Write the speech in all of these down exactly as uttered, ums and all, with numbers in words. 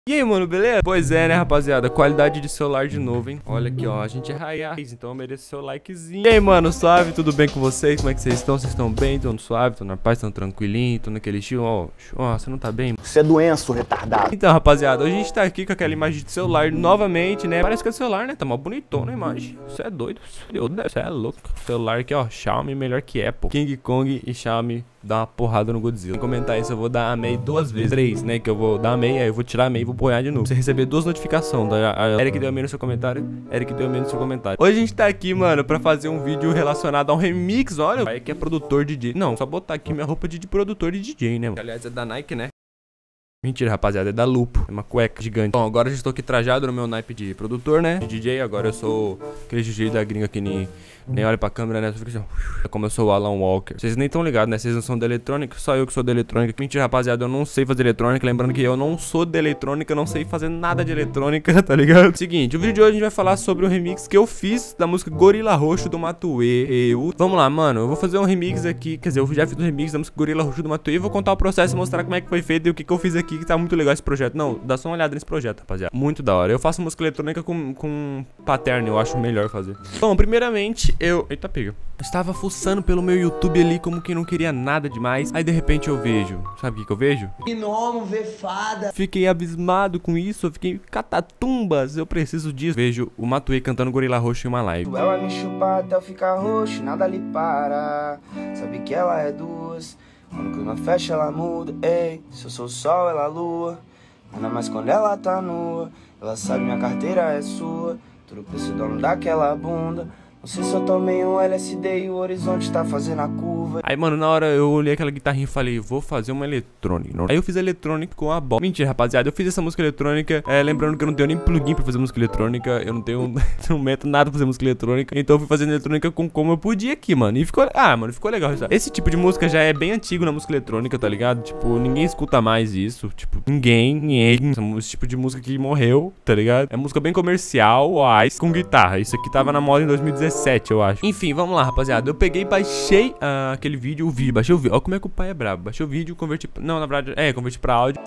E aí, mano, beleza? Pois é, né, rapaziada? Qualidade de celular de novo, hein? Olha aqui, ó, a gente é raiz, então eu mereço seu likezinho. E aí, mano, suave? Tudo bem com vocês? Como é que vocês estão? Vocês estão bem? Estão suave? Estão na paz? Estão tranquilinho? Estão naquele estilo? Ó, ó, você não tá bem? Você é doenço, retardado. Então, rapaziada, hoje a gente tá aqui com aquela imagem de celular novamente, né? Parece que é celular, né? Tá mó bonitona a imagem. Você é doido? Você é louco. Celular aqui, ó, Xiaomi melhor que Apple. King Kong e Xiaomi dá uma porrada no Godzilla. Vou comentar isso, eu vou dar a MEI duas vezes. Três, né? Que eu vou dar a MEI, aí eu vou tirar a MEI e vou apoiar de novo. Você receber duas notificações. Da a Eric deu a MEI no seu comentário. Eric deu a MEI no seu comentário. Hoje a gente tá aqui, mano, pra fazer um vídeo relacionado a um remix. Olha, aí que é produtor de D J. Não, só botar aqui minha roupa de, de produtor de D J, né? Mano? Aliás, é da Nike, né? Mentira, rapaziada, é da Lupo. É uma cueca gigante. Bom, agora eu já estou aqui trajado no meu naipe de produtor, né? De D J, agora eu sou aquele D J da gringa que nem, nem olha pra câmera, né? Só fica assim, ó. Como eu sou o Alan Walker. Vocês nem estão ligados, né? Vocês não são da eletrônica, só eu que sou da eletrônica. Mentira, rapaziada, eu não sei fazer eletrônica. Lembrando que eu não sou da eletrônica, eu não sei fazer nada de eletrônica, tá ligado? Seguinte, o vídeo de hoje a gente vai falar sobre o remix que eu fiz da música Gorila Roxo do Matuê. Eu... Vamos lá, mano, eu vou fazer um remix aqui. Quer dizer, eu já fiz um remix da música Gorila Roxo do Matuê. Vou contar o processo e mostrar como é que foi feito e o que, que eu fiz aqui, que tá muito legal esse projeto. Não, dá só uma olhada nesse projeto, rapaziada. Muito da hora. Eu faço música eletrônica com, com pattern, eu acho melhor fazer. Bom, primeiramente, eu... Eita, pega. Eu estava fuçando pelo meu YouTube ali como que não queria nada demais. Aí, de repente, eu vejo... Sabe o que que eu vejo? Gnomo, vê fada. Fiquei abismado com isso. Eu fiquei catatumbas. Eu preciso disso. Vejo o Matuê cantando Gorila Roxo em uma live. Ela me chupa até eu ficar roxo, nada lhe para. Sabe que ela é duas. Quando o clima fecha, ela muda. Ei, se eu sou o sol, ela é a lua. Ainda mais quando ela tá nua. Ela sabe minha carteira é sua. Tudo pra esse dono daquela bunda. Não sei se eu tomei um L S D e o horizonte tá fazendo a curva. Aí, mano, na hora eu olhei aquela guitarrinha e falei, vou fazer uma eletrônica. Aí eu fiz a eletrônica com a bola. Mentira, rapaziada, eu fiz essa música eletrônica, é, lembrando que eu não tenho nem plugin pra fazer música eletrônica. Eu não tenho, não meto nada pra fazer música eletrônica. Então eu fui fazendo eletrônica com como eu podia aqui, mano. E ficou, ah, mano, ficou legal. Esse tipo de música já é bem antigo na música eletrônica, tá ligado? Tipo, ninguém escuta mais isso. Tipo, ninguém, ninguém. Esse tipo de música que morreu, tá ligado? É música bem comercial, ó, com guitarra. Isso aqui tava na moda em dois mil e dezessete, eu acho. Enfim, vamos lá, rapaziada. Eu peguei e baixei uh, aquele vídeo, o vídeo, baixei o vídeo. Olha como é que o pai é brabo. Baixei o vídeo, converti. Não, na verdade, é, converti pra áudio.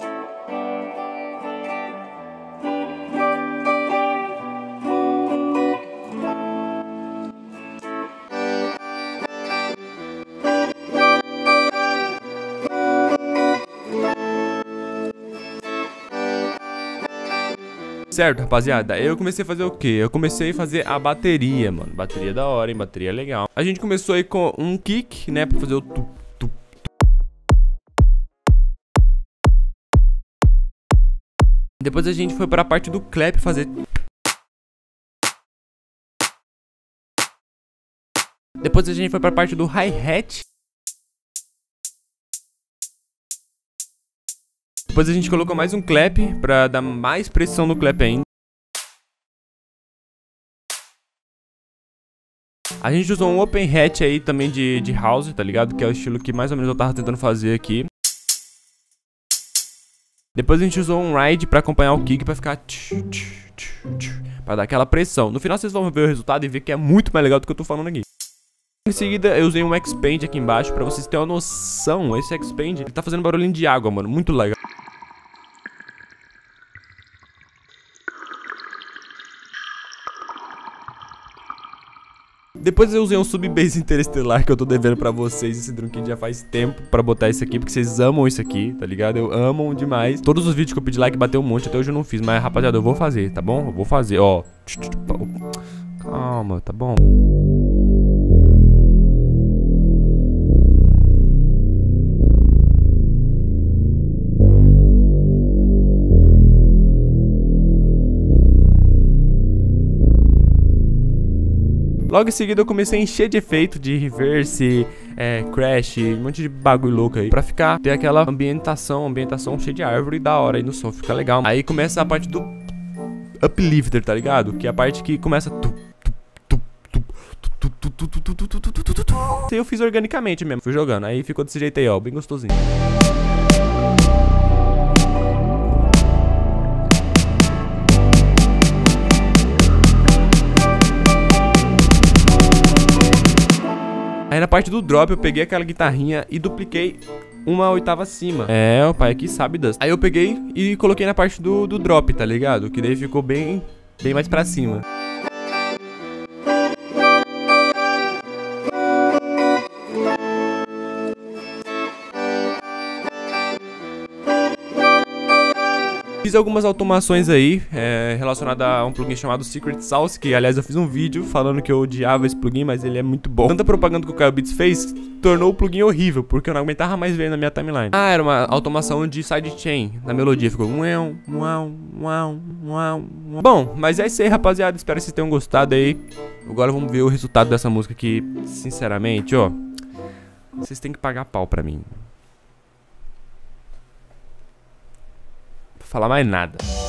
Certo, rapaziada, eu comecei a fazer o quê? Eu comecei a fazer a bateria, mano. Bateria da hora, hein? Bateria legal. A gente começou aí com um kick, né? Pra fazer o tu, tu, tu. Depois a gente foi pra parte do clap fazer. Depois a gente foi pra parte do hi-hat. Depois a gente colocou mais um clap pra dar mais pressão no clap ainda. A gente usou um open hat aí também de, de house, tá ligado? Que é o estilo que mais ou menos eu tava tentando fazer aqui. Depois a gente usou um ride pra acompanhar o kick pra ficar... Pra dar aquela pressão. No final vocês vão ver o resultado e ver que é muito mais legal do que eu tô falando aqui. Em seguida eu usei um expand aqui embaixo pra vocês terem uma noção. Esse expand, ele tá fazendo barulhinho de água, mano. Muito legal. Depois eu usei um sub-bass interestelar que eu tô devendo pra vocês. Esse drunkin já faz tempo pra botar isso aqui, porque vocês amam isso aqui, tá ligado? Eu amo demais. Todos os vídeos que eu pedi like bateu um monte, até hoje eu não fiz. Mas, rapaziada, eu vou fazer, tá bom? Eu vou fazer, ó. Calma, tá bom? Logo em seguida eu comecei a encher de efeito de reverse, é, crash, um monte de bagulho louco aí. Pra ficar, ter aquela ambientação, ambientação cheia de árvore da hora aí no som, fica legal. Aí começa a parte do uplifter, tá ligado? Que é a parte que começa... Eu fiz organicamente mesmo, fui jogando, aí ficou desse jeito aí, ó, bem gostosinho. Aí na parte do drop eu peguei aquela guitarrinha e dupliquei uma oitava acima. É, o pai aqui sabe das. Aí eu peguei e coloquei na parte do, do drop, tá ligado? Que daí ficou bem, bem mais pra cima. Fiz algumas automações aí, é, relacionadas a um plugin chamado Secret Sauce, que aliás eu fiz um vídeo falando que eu odiava esse plugin, mas ele é muito bom. Tanta propaganda que o Kyle Beats fez tornou o plugin horrível, porque eu não aguentava mais ver na minha timeline. Ah, era uma automação de sidechain, na melodia ficou uau, uau, uau, uau. Bom, mas é isso aí, rapaziada, espero que vocês tenham gostado aí. Agora vamos ver o resultado dessa música que, sinceramente, ó, vocês têm que pagar pau pra mim. Falar mais nada.